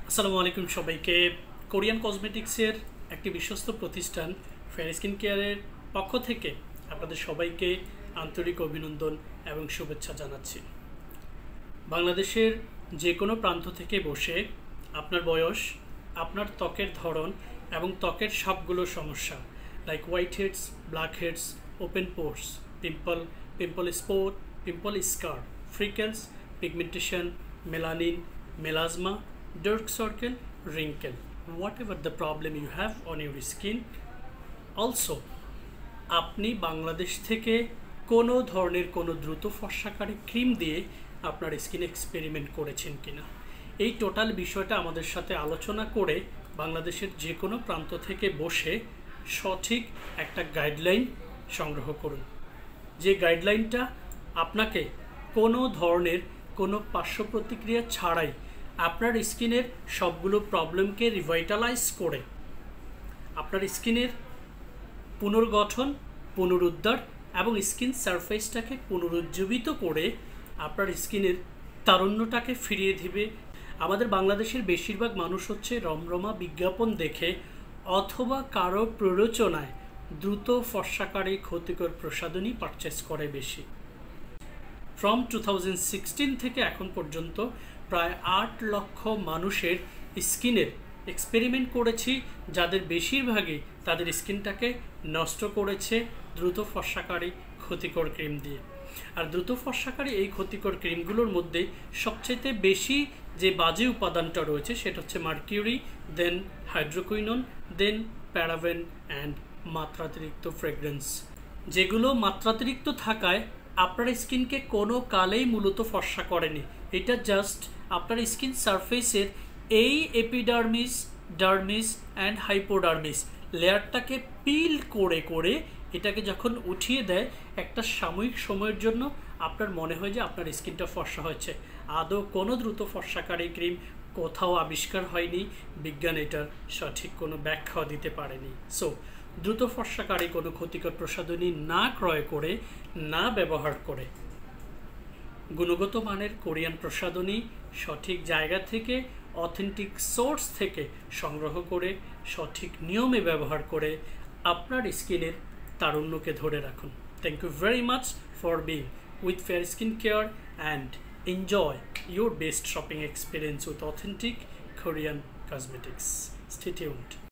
আসসালামু আলাইকুম সবাইকে। কোরিয়ান কসমেটিক্সের একটি বিশ্বস্ত প্রতিষ্ঠান ফেয়ার স্কিন কেয়ারের পক্ষ থেকে আপনাদের সবাইকে আন্তরিক অভিনন্দন এবং শুভেচ্ছা জানাচ্ছি। বাংলাদেশের যে কোনো প্রান্ত থেকে বসে আপনার বয়স, আপনার ত্বকের ধরন এবং ত্বকের সবগুলো সমস্যা like white heads, black heads, open pores, pimple spot, pimple scar, freckles, pigmentation, melanin, melasma, dark circle, wrinkle, whatever the problem you have on your skin. Also, আপনি বাংলাদেশ থেকে কোনো ধরনের কোনো দ্রুত ফর্সাকারী ক্রিম দিয়ে আপনার স্কিন এক্সপেরিমেন্ট করেছেন কিনা, এই টোটাল বিষয়টা আমাদের সাথে আলোচনা করে বাংলাদেশের যে কোনো প্রান্ত থেকে বসে সঠিক একটা গাইডলাইন সংগ্রহ করুন, যে গাইডলাইনটা আপনাকে কোনো ধরনের কোনো পার্শ্ব প্রতিক্রিয়া ছাড়াই আপনার স্কিনের সবগুলো প্রবলেমকে রিভাইটালাইজ করে আপনার স্কিনের পুনর্গঠন, পুনরুদ্ধার এবং স্কিন সারফেসটাকে পুনরুজ্জীবিত করে আপনার স্কিনের তারুণ্যটাকে ফিরিয়ে দিবে। আমাদের বাংলাদেশের বেশিরভাগ মানুষ হচ্ছে রমরমা বিজ্ঞাপন দেখে অথবা কারো প্ররোচনায় দ্রুত ফর্সাকারী ক্ষতিকর প্রসাধনী পারচেস করে বেশি। ফ্রম 2016 থেকে এখন পর্যন্ত প্রায় 8 লক্ষ মানুষের স্কিনের এক্সপেরিমেন্ট করেছি, যাদের বেশিরভাগই তাদের স্কিনটাকে নষ্ট করেছে দ্রুত ফর্সাকারী ক্ষতিকর ক্রিম দিয়ে। আর দ্রুত ফর্সাকারী এই ক্ষতিকর ক্রিমগুলোর মধ্যে সবচেয়ে বেশি যে বাজে উপাদানটা রয়েছে সেটা হচ্ছে mercury, then hydroquinone, then paraben and মাত্রাতিরিক্ত ফ্রেগরেন্স, যেগুলো মাত্রাতিরিক্ত থাকায় আপনার স্কিনকে কোনো কালেই মূলত ফর্সা করেনি। এটা জাস্ট আপনার স্কিন সারফেসের এই এপিডার্মিস, ডার্মিস অ্যান্ড হাইপোডার্মিস লেয়ারটাকে পিল করে করে এটাকে যখন উঠিয়ে দেয় একটা সাময়িক সময়ের জন্য আপনার মনে হয় যে আপনার স্কিনটা ফর্সা হয়েছে। আদৌ কোনো দ্রুত ফর্সাকারী ক্রিম কোথাও আবিষ্কার হয়নি, বিজ্ঞান এটার সঠিক কোনো ব্যাখ্যাও দিতে পারেনি। সো দ্রুত ফর্সাকারী কোনো ক্ষতিকর প্রসাধনী না ক্রয় করে, না ব্যবহার করে গুণগত মানের কোরিয়ান প্রসাধনী সঠিক জায়গা থেকে, অথেন্টিক সোর্স থেকে সংগ্রহ করে সঠিক নিয়মে ব্যবহার করে আপনার স্কিনের তারুণ্যকে ধরে রাখুন। Thank you very much for being with fair skin care and enjoy your best shopping experience with authentic Korean cosmetics. Stay tuned.